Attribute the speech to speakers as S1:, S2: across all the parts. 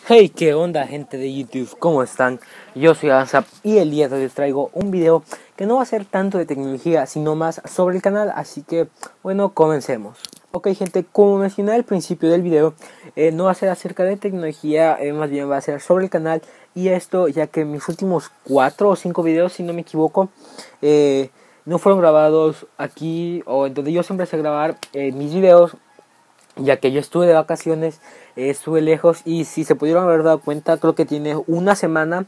S1: Hey, qué onda gente de YouTube, ¿cómo están? Yo soy Avanzap y el día de hoy les traigo un video que no va a ser tanto de tecnología, sino más sobre el canal, así que bueno, comencemos. Ok gente, como mencioné al principio del video, no va a ser acerca de tecnología, más bien va a ser sobre el canal. Y esto ya que mis últimos 4 o 5 videos, si no me equivoco, no fueron grabados aquí o en donde yo siempre sé grabar mis videos, ya que yo estuve de vacaciones, estuve lejos. Y si se pudieron haber dado cuenta, creo que tiene una semana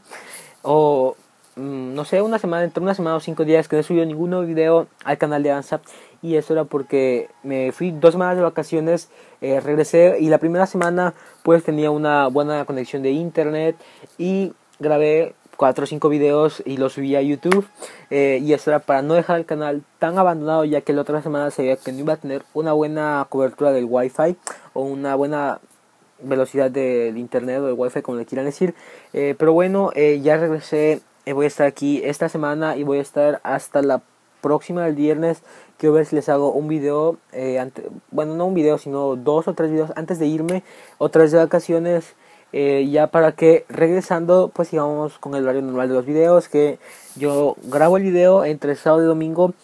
S1: o no sé, una semana, entre una semana o 5 días que no he subido ningún nuevo video al canal de Avanzap. Y eso era porque me fui 2 semanas de vacaciones, regresé y la primera semana pues tenía una buena conexión de internet y grabé 4 o 5 videos y los subí a YouTube. Y eso era para no dejar el canal tan abandonado, ya que la otra semana sabía que no iba a tener una buena cobertura del wifi o una buena velocidad del internet o del wifi, como le quieran decir. Pero bueno, ya regresé. Voy a estar aquí esta semana y voy a estar hasta la próxima del viernes. Quiero ver si les hago un video, bueno, no un video, sino 2 o 3 videos antes de irme otra vez de vacaciones. Ya para que regresando pues sigamos con el horario normal de los videos, que yo grabo el video entre sábado y domingo,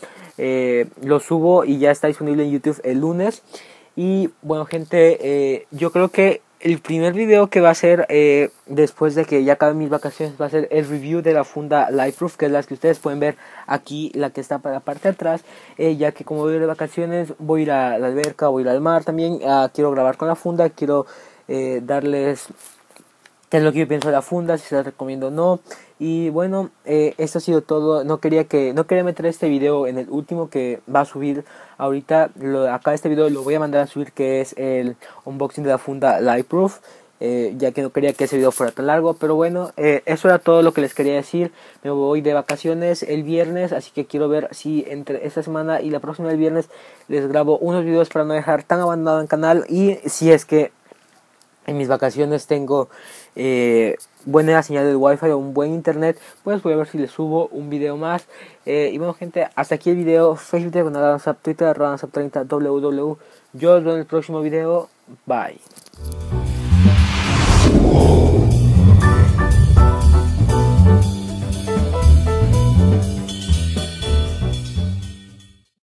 S1: lo subo y ya está disponible en YouTube el lunes. Y bueno gente, yo creo que el primer video que va a ser después de que ya acaben mis vacaciones va a ser el review de la funda Lightproof, que es la que ustedes pueden ver aquí, la que está para la parte de atrás. Ya que como voy a ir de vacaciones, voy a ir a la alberca, voy a ir al mar también. Quiero grabar con la funda, quiero darles qué es lo que yo pienso de la funda, si se la recomiendo o no. Y bueno, esto ha sido todo. No quería meter este video en el último que va a subir ahorita. Acá este video lo voy a mandar a subir, que es el unboxing de la funda Lightproof, ya que no quería que ese video fuera tan largo. Pero bueno, eso era todo lo que les quería decir. Me voy de vacaciones el viernes, así que quiero ver si entre esta semana y la próxima del viernes les grabo unos videos para no dejar tan abandonado el canal. Y si es que en mis vacaciones tengo buena señal del wifi o un buen internet, pues voy a ver si les subo un video más. Y bueno gente, hasta aquí el video. Facebook con Avanzap, Twitter @Avanzap30, www. Yo os veo en el próximo video. Bye.